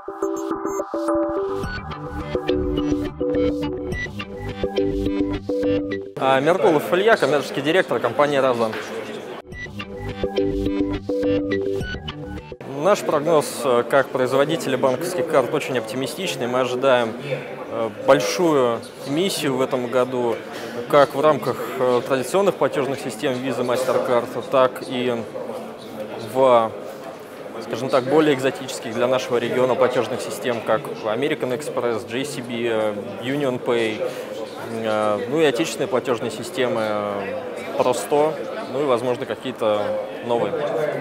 Меркулов Илья, коммерческий директор компании «Розан». Наш прогноз как производителя банковских карт очень оптимистичный. Мы ожидаем большую эмиссию в этом году, как в рамках традиционных платежных систем Visa, MasterCard, так и в, скажем так, более экзотических для нашего региона платежных систем, как American Express, JCB, Union Pay, ну и отечественные платежные системы Просто, ну и, возможно, какие-то новые.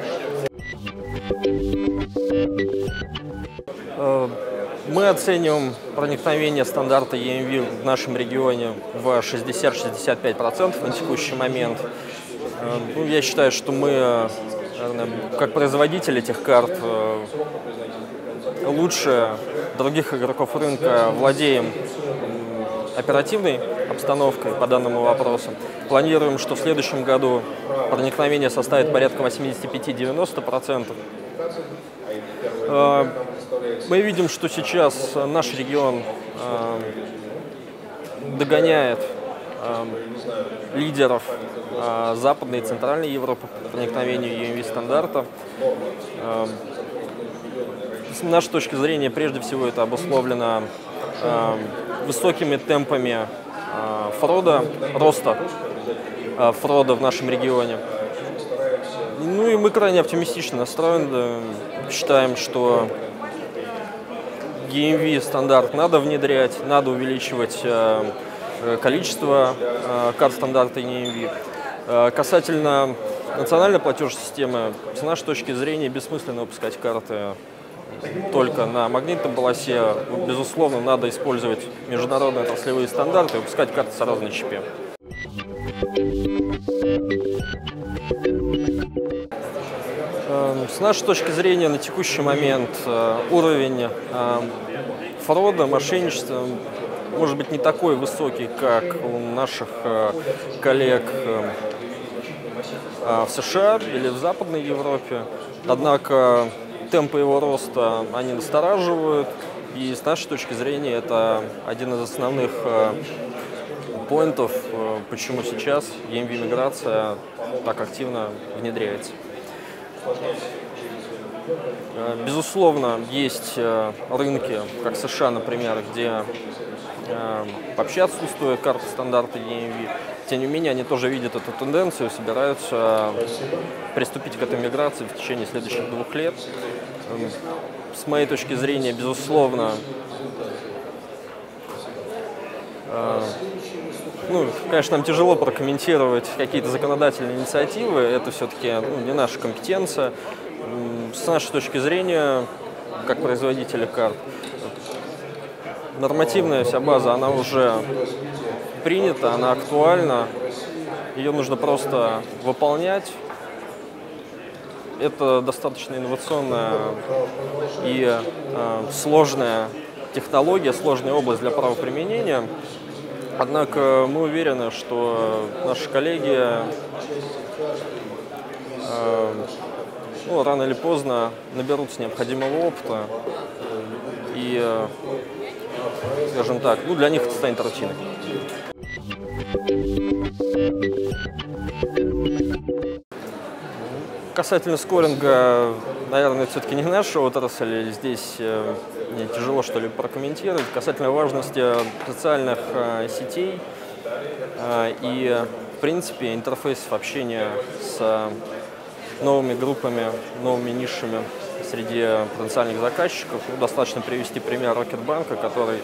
Мы оцениваем проникновение стандарта EMV в нашем регионе в 60-65% на текущий момент. Ну, я считаю, что мы, как производитель этих карт, лучше других игроков рынка владеем оперативной обстановкой по данному вопросу. Планируем, что в следующем году проникновение составит порядка 85-90%. Мы видим, что сейчас наш регион догоняет лидеров Западной и Центральной Европы по проникновению EMV-стандарта. С нашей точки зрения, прежде всего, это обусловлено высокими темпами роста фрода в нашем регионе. Ну и мы крайне оптимистично настроены. Считаем, что EMV стандарт надо внедрять, надо увеличивать количество карт стандарта EMV. Касательно национальной платежной системы, с нашей точки зрения, бессмысленно выпускать карты только на магнитном полосе. Безусловно, надо использовать международные отраслевые стандарты и выпускать карты сразу на чипе. С нашей точки зрения, на текущий момент уровень фрода, мошенничества может быть не такой высокий, как у наших коллег в США или в Западной Европе. Однако темпы его роста, они настораживают, и с нашей точки зрения это один из основных поинтов, почему сейчас EMV-миграция так активно внедряется. Безусловно, есть рынки, как США, например, где вообще отсутствует карта стандарта EMV. Тем не менее, они тоже видят эту тенденцию и собираются приступить к этой миграции в течение следующих 2 лет. С моей точки зрения, безусловно, конечно, нам тяжело прокомментировать какие-то законодательные инициативы, это все-таки не наша компетенция. С нашей точки зрения, как производителя карт, нормативная вся база, она уже принята, она актуальна, ее нужно просто выполнять. Это достаточно инновационная и сложная технология, сложная область для правоприменения. Однако мы уверены, что наши коллеги рано или поздно наберутся необходимого опыта и, скажем так, для них это станет рутиной. Касательно скоринга, наверное, все-таки не наша отрасль, здесь мне тяжело что-либо прокомментировать. Касательно важности социальных сетей и, в принципе, интерфейсов общения с новыми группами, новыми нишами среди потенциальных заказчиков. Достаточно привести пример Рокетбанка, который,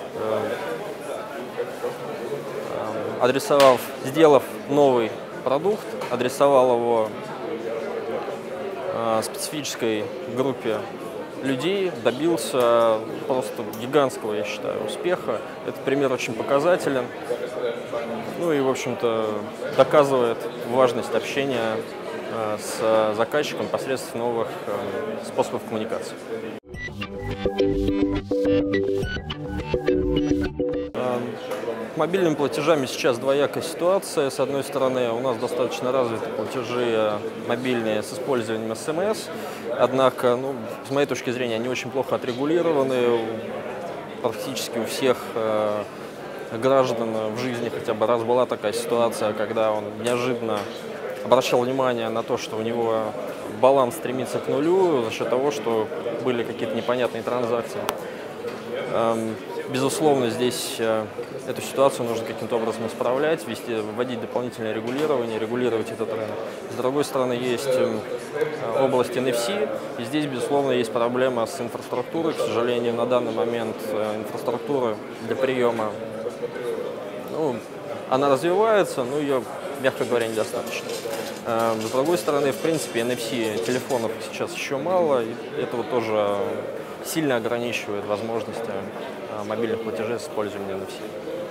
сделав новый продукт, адресовал его специфической группе людей, добился просто гигантского, я считаю, успеха. Этот пример очень показателен. И, в общем-то, доказывает важность общения с заказчиком посредством новых способов коммуникации. Мобильными платежами сейчас двоякая ситуация. С одной стороны, у нас достаточно развиты платежи мобильные с использованием СМС. однако, ну, с моей точки зрения, они очень плохо отрегулированы. Практически у всех граждан в жизни хотя бы раз была такая ситуация, когда он неожиданно обращал внимание на то, что у него баланс стремится к нулю за счет того, что были какие-то непонятные транзакции. Безусловно, здесь эту ситуацию нужно каким-то образом исправлять, вводить дополнительное регулирование, регулировать этот рынок. С другой стороны, есть область NFC, и здесь, безусловно, есть проблема с инфраструктурой. К сожалению, на данный момент инфраструктура для приема, ну, она развивается, но ее, мягко говоря, недостаточно. С другой стороны, в принципе, NFC телефонов сейчас еще мало, и это вот тоже сильно ограничивает возможности мобильных платежей с использованием NFC.